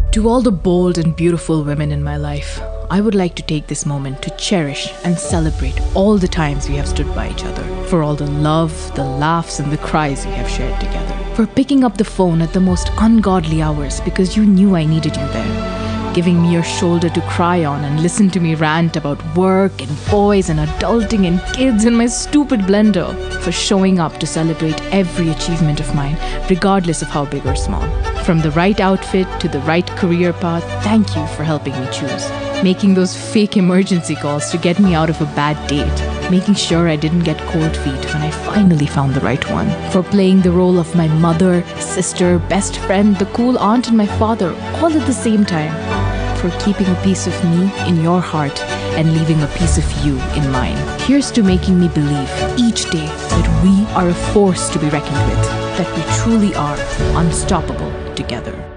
To all the bold and beautiful women in my life, I would like to take this moment to cherish and celebrate all the times we have stood by each other, for all the love, the laughs, and the cries we have shared together, for picking up the phone at the most ungodly hours because you knew I needed you there, giving me your shoulder to cry on and listen to me rant about work and boys and adulting and kids and my stupid blender, for showing up to celebrate every achievement of mine, regardless of how big or small. From the right outfit to the right career path, thank you for helping me choose. Making those fake emergency calls to get me out of a bad date. Making sure I didn't get cold feet when I finally found the right one. For playing the role of my mother, sister, best friend, the cool aunt, and my father all at the same time. For keeping a piece of me in your heart and leaving a piece of you in mine. Here's to making me believe each day that we are a force to be reckoned with, that we truly are unstoppable together.